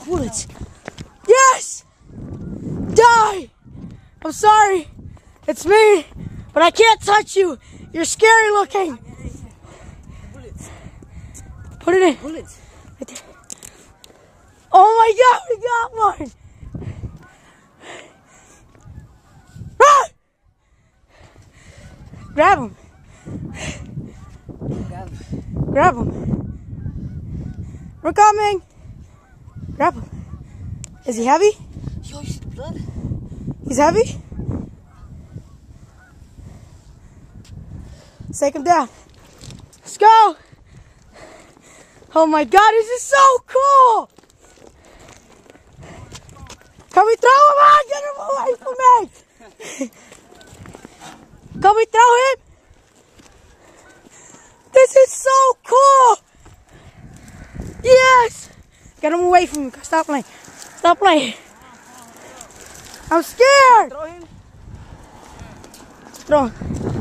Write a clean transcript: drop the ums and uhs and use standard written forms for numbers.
bullets. Yes! Die! I'm sorry. It's me, but I can't touch you. You're scary looking. Bullets. Put it in. Bullets. Right there. Oh my God, we got one. Ah! Grab him. Grab him. We're coming. Grab him. Is he heavy? Yo, you see the blood? He's heavy? Let's take him down. Let's go. Oh my God, this is so cool. Can we throw him on? Get him away from me. Can we throw him? This is so cool. Yes. Get him away from me. Stop playing. Stop playing. I'm scared. Throw him. Throw him.